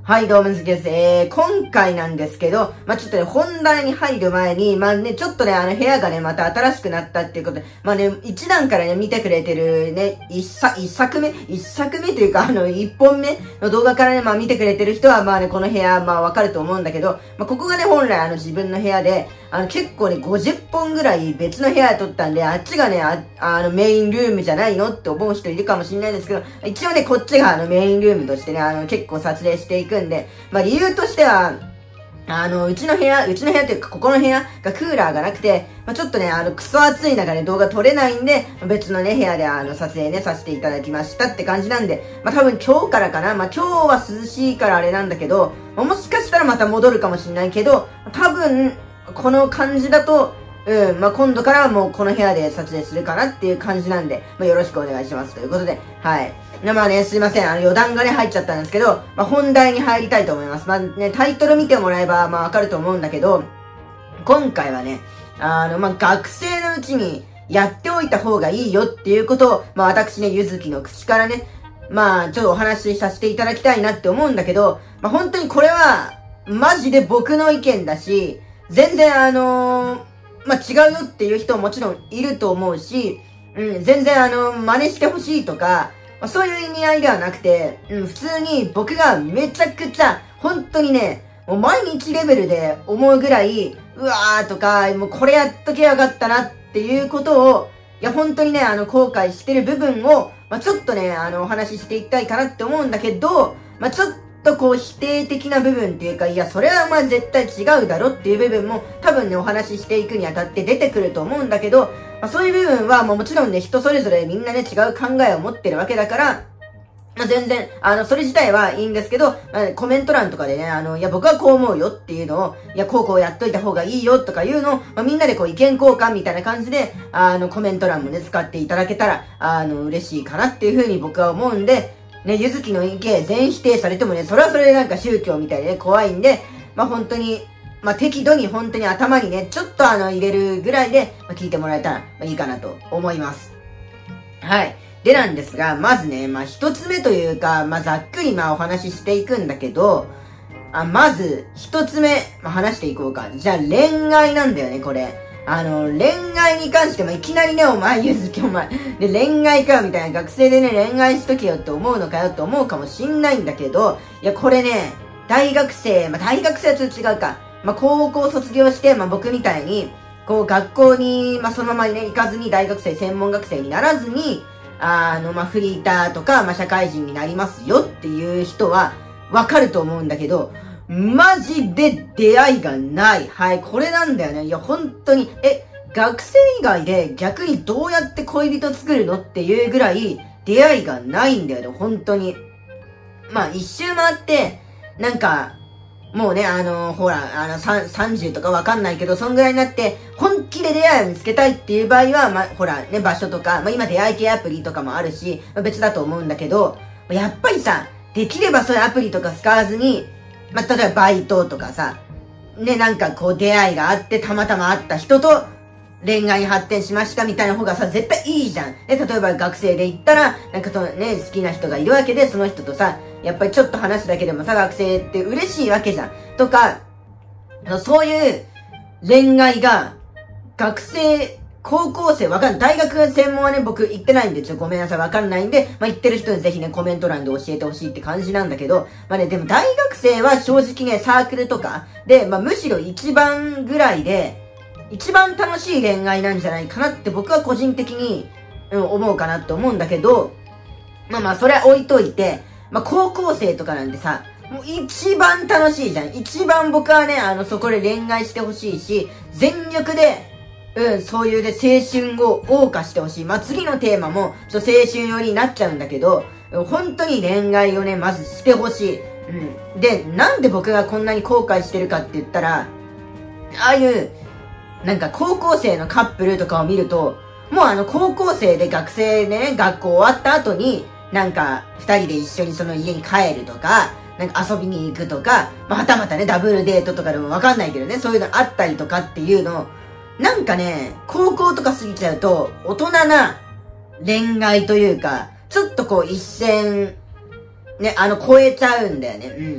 はい、どうも、ずきです。今回なんですけど、ちょっとね、本題に入る前に、ちょっとね、部屋がね、また新しくなったっていうことで、一段からね、見てくれてるね、一作目というか、一本目の動画からね、見てくれてる人は、この部屋、わかると思うんだけど、ここがね、本来自分の部屋で、結構ね、50本ぐらい別の部屋で撮ったんで、あっちがね、メインルームじゃないのって思う人いるかもしれないんですけど、一応ね、こっちがメインルームとしてね、結構撮影していくんで、理由としては、うちの部屋っていうか、ここの部屋がクーラーがなくて、ちょっとね、クソ暑い中で動画撮れないんで、別のね、部屋で撮影ね、させていただきましたって感じなんで、多分今日からかな、今日は涼しいからあれなんだけど、もしかしたらまた戻るかもしれないけど、多分、この感じだと、今度からはもうこの部屋で撮影するかなっていう感じなんで、よろしくお願いしますということで、はい。すいません。余談がね、入っちゃったんですけど、本題に入りたいと思います。タイトル見てもらえば、わかると思うんだけど、今回はね、学生のうちにやっておいた方がいいよっていうことを、私ね、ゆずきの口からね、ちょっとお話しさせていただきたいなって思うんだけど、本当にこれは、マジで僕の意見だし、全然違うよっていう人ももちろんいると思うし、全然真似してほしいとか、そういう意味合いではなくて、普通に僕がめちゃくちゃ、本当にね、もう毎日レベルで思うぐらい、うわーとか、もうこれやっとけばよかったなっていうことを、いや本当にね、後悔してる部分を、ちょっとね、お話ししていきたいかなって思うんだけど、ちょっとこう否定的な部分っていうか、いやそれは絶対違うだろっていう部分も多分ね、お話ししていくにあたって出てくると思うんだけど、そういう部分はもちろんね、人それぞれみんなね、違う考えを持ってるわけだから、全然、それ自体はいいんですけど、コメント欄とかでね、いや、僕はこう思うよっていうのを、いや、こうやっといた方がいいよとかいうのを、みんなでこう意見交換みたいな感じで、コメント欄もね、使っていただけたら、嬉しいかなっていうふうに僕は思うんで、ね、ゆずきの意見全否定されてもね、それはそれでなんか宗教みたいでね、怖いんで、本当に、適度に本当に頭にね、ちょっと入れるぐらいで、聞いてもらえたらいいかなと思います。はい。でなんですが、まずね、一つ目というか、ざっくりお話ししていくんだけど、まず、一つ目、話していこうか。じゃあ、恋愛なんだよね、これ。恋愛に関してもいきなりね、お前、ゆずきお前、で、恋愛かみたいな、学生でね、恋愛しとけよって思うのかよって思うかもしんないんだけど、いや、これね、大学生はちょっと違うか。高校卒業して、僕みたいに、こう、学校に、そのままね、行かずに大学生、専門学生にならずに、フリーターとか、社会人になりますよっていう人は、わかると思うんだけど、マジで出会いがない。はい、これなんだよね。いや、本当に、学生以外で逆にどうやって恋人作るのっていうぐらい、出会いがないんだよね、本当に。一周回って、なんか、もうね、ほら、30とかわかんないけど、そんぐらいになって、本気で出会いを見つけたいっていう場合は、ほら、ね、場所とか、今出会い系アプリとかもあるし、別だと思うんだけど、やっぱりさ、できればそういうアプリとか使わずに、例えばバイトとかさ、ね、なんかこう出会いがあって、たまたま会った人と、恋愛に発展しましたみたいな方がさ、絶対いいじゃん。ね、例えば学生で行ったら、なんかね、好きな人がいるわけで、その人とさ、やっぱりちょっと話すだけでもさ、学生って嬉しいわけじゃん。とか、そういう恋愛が、学生、高校生、大学専門はね、僕行ってないんで、ごめんなさい、わかんないんで、行ってる人にぜひね、コメント欄で教えてほしいって感じなんだけど、でも大学生は正直ね、サークルとか、で、むしろ一番ぐらいで、一番楽しい恋愛なんじゃないかなって僕は個人的に、思うかなって思うんだけど、それは置いといて、高校生とかなんてさ、もう一番楽しいじゃん。一番僕はね、そこで恋愛してほしいし、全力で、そういうね、青春を謳歌してほしい。次のテーマも、青春寄りになっちゃうんだけど、本当に恋愛をね、まずしてほしい。で、なんで僕がこんなに後悔してるかって言ったら、ああいう、なんか高校生のカップルとかを見ると、もう高校生で学生でね、学校終わった後に、なんか、二人で一緒にその家に帰るとか、なんか遊びに行くとか、はたまたね、ダブルデートとかでもわかんないけどね、そういうのあったりとかっていうの、なんかね、高校とか過ぎちゃうと、大人な恋愛というか、ちょっとこう一線、ね、超えちゃうんだよね。っ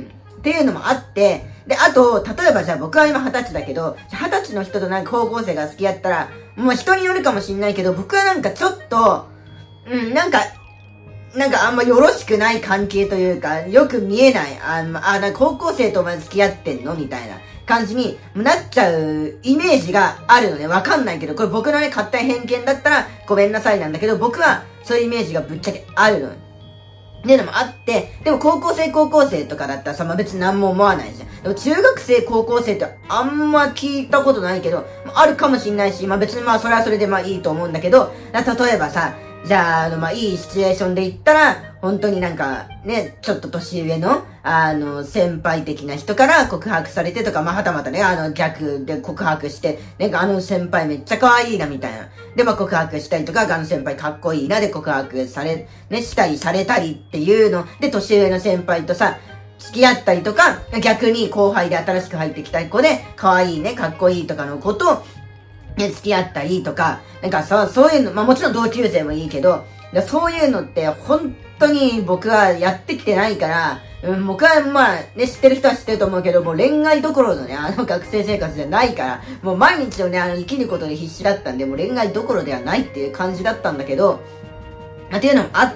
っていうのもあって、で、あと、例えばじゃあ僕は今20歳だけど、20歳の人となんか高校生が好きやったら、もう人によるかもしんないけど、僕はなんかちょっと、なんかあんまよろしくない関係というか、よく見えない、なんか高校生とお前付き合ってんのみたいな感じになっちゃうイメージがあるのね。わかんないけど、これ僕のね、勝手な偏見だったらごめんなさいなんだけど、僕はそういうイメージがぶっちゃけあるの。っていうのもあって、でも高校生とかだったらさ、まあ、別に何も思わないじゃん。でも中学生、高校生ってあんま聞いたことないけど、あるかもしんないし、まあ、別にまあそれはそれでまあいいと思うんだけど、例えばさ、じゃあ、まあ、いいシチュエーションで言ったら、本当になんか、ね、ちょっと年上の、先輩的な人から告白されてとか、まあ、はたまたね、逆で告白して、なんか先輩めっちゃ可愛いな、みたいな。で、まあ、告白したりとか、先輩かっこいいな、で告白され、ね、したりされたりっていうの、で、年上の先輩とさ、付き合ったりとか、逆に後輩で新しく入ってきた子で、可愛いね、かっこいいとかの子と、ね、付き合ったりとか、なんかそういうの、まあもちろん同級生もいいけど、そういうのって本当に僕はやってきてないから、僕はまあね、知ってる人は知ってると思うけど、もう恋愛どころのね、学生生活じゃないから、もう毎日をね、生きることで必死だったんで、もう恋愛どころではないっていう感じだったんだけど、っていうのもあって、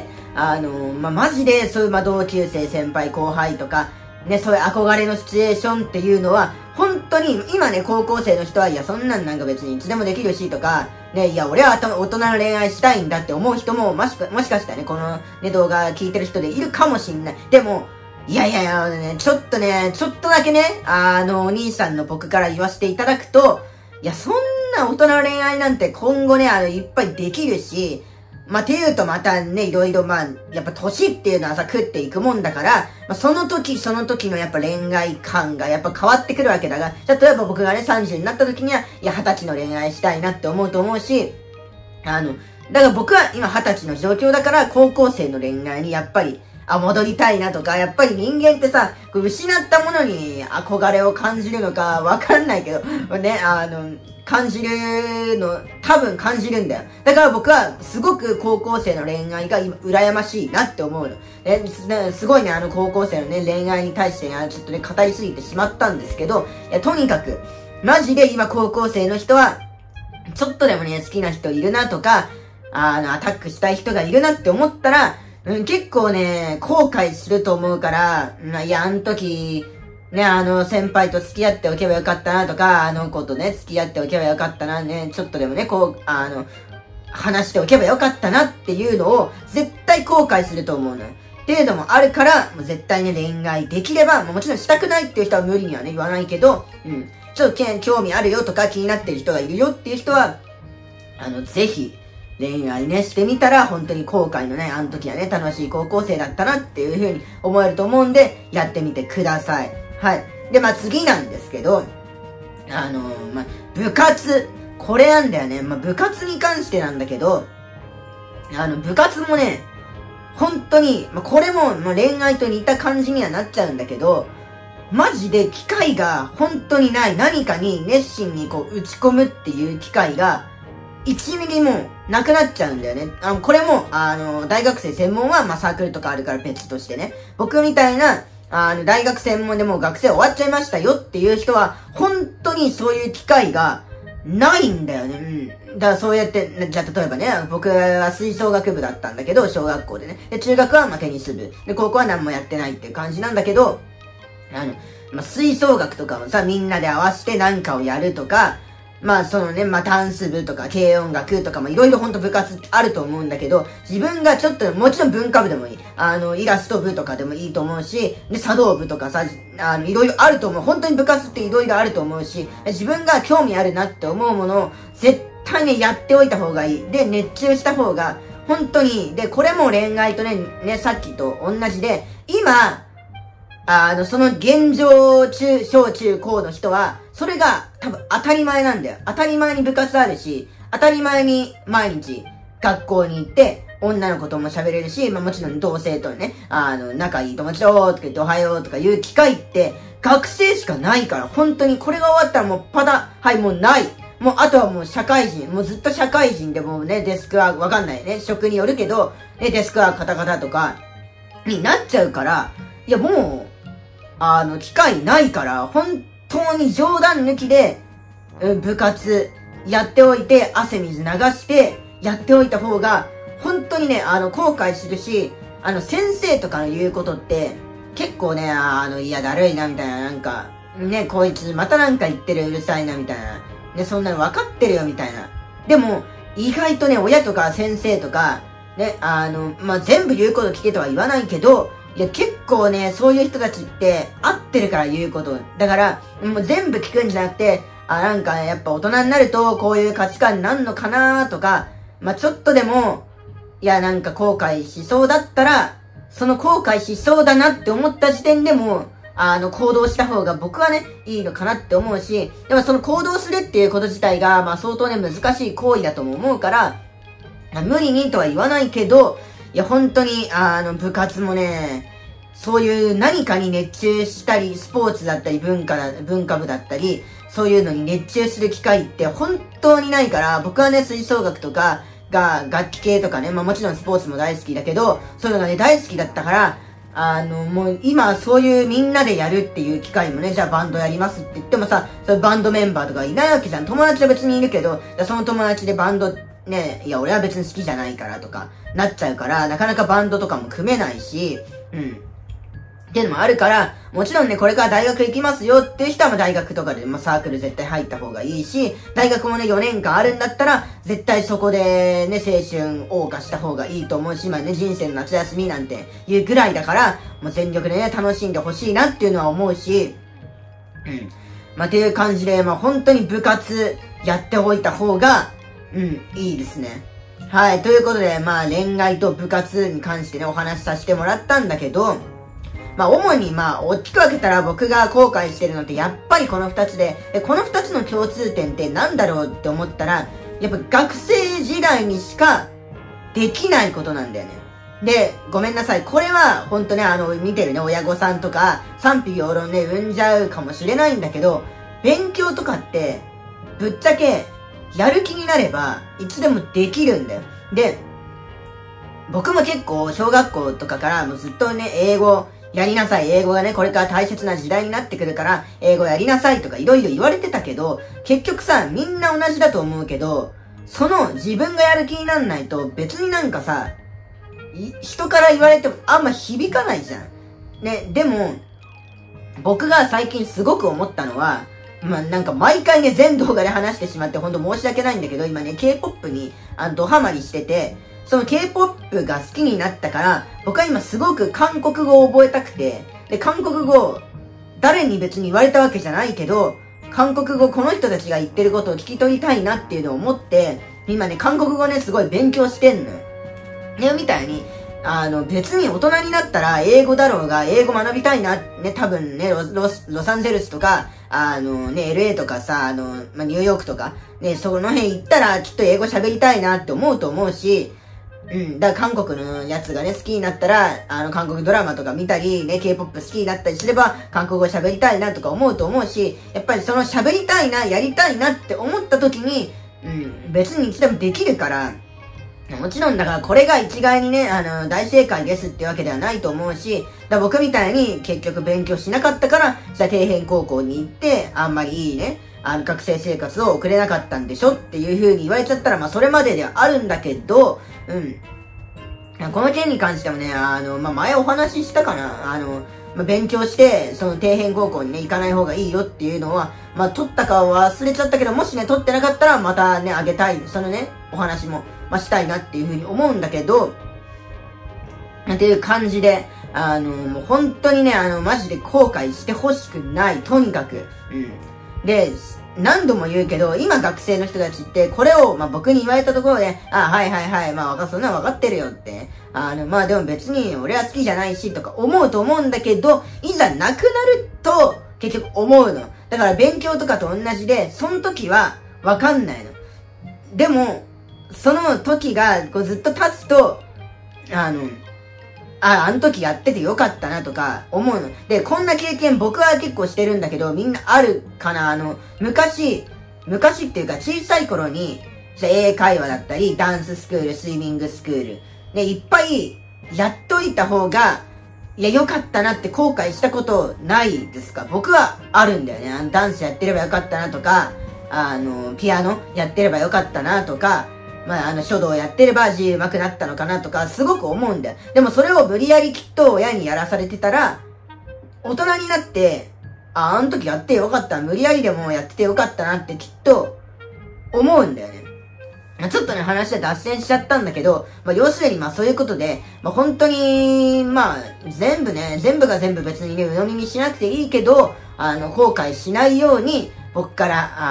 まあマジでそういうまあ同級生、先輩、後輩とか、ね、そういう憧れのシチュエーションっていうのは、本当に、今ね、高校生の人は、いや、そんなんなんか別にいつでもできるし、とか、ね、いや、俺は大人の恋愛したいんだって思う人も、もしかしたらね、このね、動画聞いてる人でいるかもしんない。でも、いや、ね、ちょっとだけね、お兄さんの僕から言わせていただくと、いや、そんな大人の恋愛なんて今後ね、いっぱいできるし、まあ、っていうとまたね、いろいろまあ、やっぱ年っていうのはさ、食っていくもんだから、まあ、その時のやっぱ恋愛観がやっぱ変わってくるわけだが、例えば僕がね、30になった時には、いや、20歳の恋愛したいなって思うと思うし、だから僕は今20歳の状況だから、高校生の恋愛にやっぱり、戻りたいなとか、やっぱり人間ってさ、失ったものに憧れを感じるのかわかんないけど、ね、感じるの、多分感じるんだよ。だから僕は、すごく高校生の恋愛が今、羨ましいなって思うの。すごいね、高校生のね、恋愛に対してね、ちょっとね、語りすぎてしまったんですけど、とにかく、マジで今高校生の人は、ちょっとでもね、好きな人いるなとか、アタックしたい人がいるなって思ったら、結構ね、後悔すると思うから、いや、時、ね、先輩と付き合っておけばよかったなとか、子とね、付き合っておけばよかったな、ね、ちょっとでもね、話しておけばよかったなっていうのを、絶対後悔すると思うのよ。っていうのもあるから、もう絶対ね、恋愛できれば、もちろんしたくないっていう人は無理にはね、言わないけど、ちょっと興味あるよとか気になってる人がいるよっていう人は、ぜひ、恋愛ね、してみたら、本当に後悔のね、時はね、楽しい高校生だったなっていう風に思えると思うんで、やってみてください。はい。で、まあ、次なんですけど、まあ、部活。これなんだよね。まあ、部活に関してなんだけど、部活もね、本当に、まあ、これも、まあ、恋愛と似た感じにはなっちゃうんだけど、マジで機会が本当にない。何かに熱心にこう打ち込むっていう機会が、1ミリもなくなっちゃうんだよね。これも、大学生専門は、まあ、サークルとかあるから別としてね。僕みたいな、大学専門でもう学生終わっちゃいましたよっていう人は、本当にそういう機会がないんだよね。だからそうやって、じゃあ例えばね、僕は吹奏楽部だったんだけど、小学校でね。で、中学はまあテニス部。で、高校は何もやってないっていう感じなんだけど、まあ、吹奏楽とかもさ、みんなで合わせて何かをやるとか、まあそのね、まあダンス部とか軽音楽とかもいろいろほんと部活あると思うんだけど、自分がちょっと、もちろん文化部でもいい。イラスト部とかでもいいと思うし、で、茶道部とかさ、いろいろあると思う。本当に部活っていろいろあると思うし、自分が興味あるなって思うものを絶対ね、やっておいた方がいい。で、熱中した方が、本当に、で、これも恋愛とね、さっきと同じで、今、その現状小中高の人は、それが多分当たり前なんだよ。当たり前に部活あるし、当たり前に毎日学校に行って、女の子とも喋れるし、まあもちろん同性とね、仲いい友達ととか言っておはようとかいう機会って、学生しかないから、本当にこれが終わったらもうはい、もうない。もうあとはもう社会人、もうずっと社会人でもうね、デスクワークわかんないね、職によるけど、ね、デスクワークカタカタとか、になっちゃうから、いやもう、 機会ないから、本当に冗談抜きで、部活やっておいて、汗水流してやっておいた方が、本当にね、後悔するし、先生とかの言うことって、結構ね、いや、だるいな、みたいな、なんか、ね、こいつまたなんか言ってる、うるさいな、みたいな。ね、そんなの分かってるよ、みたいな。でも、意外とね、親とか先生とか、ね、全部言うこと聞けとは言わないけど、いや、結構ね、そういう人たちって合ってるから言うこと。だから、もう全部聞くんじゃなくて、なんかやっぱ大人になるとこういう価値観になるのかなとか、ちょっとでも、いや、なんか後悔しそうだったら、その後悔しそうだなって思った時点でも、行動した方が僕はね、いいのかなって思うし、でもその行動するっていうこと自体が、相当ね、難しい行為だとも思うから、無理にとは言わないけど、いや、本当に、部活もね、そういう何かに熱中したり、スポーツだったり、文化部だったり、そういうのに熱中する機会って本当にないから、僕はね、吹奏楽とか楽器系とかね、もちろんスポーツも大好きだけど、そういうのがね、大好きだったから、もう今そういうみんなでやるっていう機会もね、じゃあバンドやりますって言ってもさ、そのバンドメンバーとかいないわけじゃん。友達は別にいるけど、その友達でバンドね、いや俺は別に好きじゃないからとか、なっちゃうから、なかなかバンドとかも組めないし、っていうのもあるから、もちろんね、これから大学行きますよっていう人は大学とかでサークル絶対入った方がいいし、大学もね、4年間あるんだったら、絶対そこでね、青春謳歌した方がいいと思うし、今ね、人生の夏休みなんていうぐらいだから、もう全力でね、楽しんでほしいなっていうのは思うし、っていう感じで、本当に部活やっておいた方が、いいですね。はい、ということで、恋愛と部活に関してね、お話しさせてもらったんだけど、主に大きく分けたら僕が後悔してるのってやっぱりこの2つで、この2つの共通点って何だろうって思ったら、やっぱ学生時代にしかできないことなんだよね。で、ごめんなさい。これは本当ね、見てるね、親御さんとか賛否両論ね、生んじゃうかもしれないんだけど、勉強とかって、ぶっちゃけ、やる気になれば、いつでもできるんだよ。で、僕も結構小学校とかからもうずっとね、英語やりなさい。英語がね、これから大切な時代になってくるから、英語やりなさいとかいろいろ言われてたけど、結局さ、みんな同じだと思うけど、その自分がやる気になんないと別になんかさ、人から言われてもあんま響かないじゃん。ね、でも、僕が最近すごく思ったのは、なんか毎回ね、全動画で話してしまってほんと申し訳ないんだけど、今ね、K-POP にドハマりしてて、その K-POP が好きになったから、僕は今すごく韓国語を覚えたくて、で、韓国語、誰に別に言われたわけじゃないけど、韓国語この人たちが言ってることを聞き取りたいなっていうのを思って、今ね、韓国語ね、すごい勉強してんのよ。ね、みたいに、別に大人になったら英語だろうが、英語学びたいな、ね、多分ね、ロサンゼルスとか、LA とかさ、ニューヨークとか、ね、その辺行ったらきっと英語喋りたいなって思うと思うし、だから韓国のやつがね、好きになったら、韓国ドラマとか見たり、ね、K-POP 好きになったりすれば、韓国語喋りたいなとか思うと思うし、やっぱりその喋りたいな、やりたいなって思った時に、別にいつでもできるから、もちろんだからこれが一概にね、大正解ですってわけではないと思うし、だ僕みたいに結局勉強しなかったから、じゃあ底辺高校に行って、あんまりいいね、学生生活を送れなかったんでしょっていう風に言われちゃったら、それまでではあるんだけど、この件に関してもね、前お話ししたかな、勉強して、その底辺高校にね、行かない方がいいよっていうのは、取ったかは忘れちゃったけど、もしね、取ってなかったら、またね、あげたい、そのね、お話も、したいなっていう風に思うんだけど、っていう感じで、もう本当にね、マジで後悔してほしくない、とにかく。で、何度も言うけど、今学生の人たちって、これを、僕に言われたところで、はいはいはい、そんなの分かってるよって。でも別に俺は好きじゃないし、とか思うと思うんだけど、いざなくなると、結局思うの。だから勉強とかと同じで、その時は分かんないの。でも、その時がこうずっと経つと、あの時やっててよかったなとか思うの。で、こんな経験僕は結構してるんだけど、みんなあるかな。昔っていうか小さい頃に、英会話だったり、ダンススクール、スイミングスクール、ね、いっぱいやっといた方が、 いや、良かったなって後悔したことないですか？僕はあるんだよね。ダンスやってればよかったなとか、ピアノやってればよかったなとか、書道やってれば字上手くなったのかなとか、すごく思うんだよ。でもそれを無理やりきっと親にやらされてたら、大人になって、あの時やってよかった。無理やりでもやっててよかったなってきっと思うんだよね。ちょっとね、話で脱線しちゃったんだけど、要するにそういうことで、本当に、全部が全部別にね、鵜呑みにしなくていいけど、後悔しないように、僕から、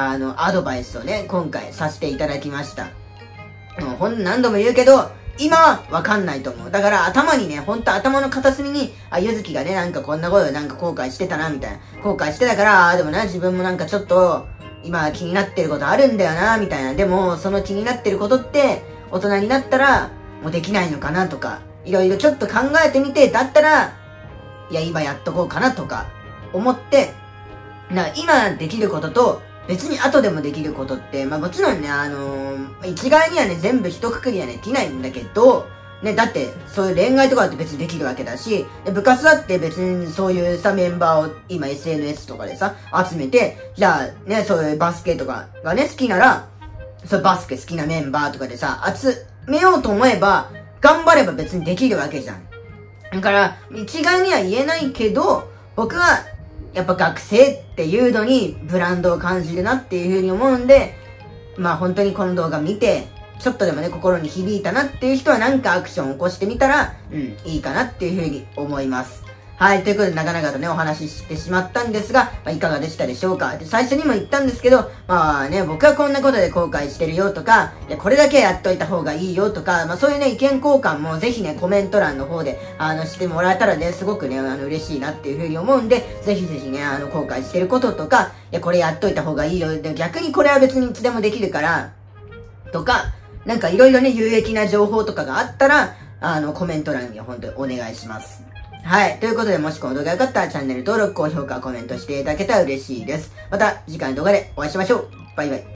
アドバイスをね、今回させていただきました。何度も言うけど、今はわかんないと思う。だから頭にね、ほんと頭の片隅に、ゆずきがね、なんかこんなことなんか後悔してたな、みたいな。後悔してたから、でもな、自分もなんかちょっと、今気になってることあるんだよな、みたいな。でも、その気になってることって、大人になったら、もうできないのかなとか、いろいろちょっと考えてみて、だったら、いや、今やっとこうかなとか、思って、今できることと、別に後でもできることって、もちろんね、一概にはね、全部一括りはね、できないんだけど、ね、だって、そういう恋愛とかだって別にできるわけだし、部活だって別にそういうさ、メンバーを今 SNS とかでさ、集めて、じゃあね、そういうバスケとかがね、好きなら、そういうバスケ好きなメンバーとかでさ、集めようと思えば、頑張れば別にできるわけじゃん。だから、一概には言えないけど、僕は、やっぱ学生っていうのにブランドを感じるなっていう風に思うんで、本当にこの動画見て、ちょっとでもね、心に響いたなっていう人はなんかアクションを起こしてみたら、いいかなっていう風に思います。はい、ということで長々とね、お話ししてしまったんですが、いかがでしたでしょうか。で、最初にも言ったんですけど、僕はこんなことで後悔してるよとか、いや、これだけやっといた方がいいよとか、そういうね、意見交換もぜひね、コメント欄の方で、してもらえたらね、すごくね、嬉しいなっていう風に思うんで、ぜひぜひね、後悔してることとか、いや、これやっといた方がいいよ。で、逆にこれは別にいつでもできるから、とか、なんかいろいろね、有益な情報とかがあったら、コメント欄に本当にお願いします。はい。ということで、もしこの動画が良かったらチャンネル登録、高評価、コメントしていただけたら嬉しいです。また次回の動画でお会いしましょう。バイバイ。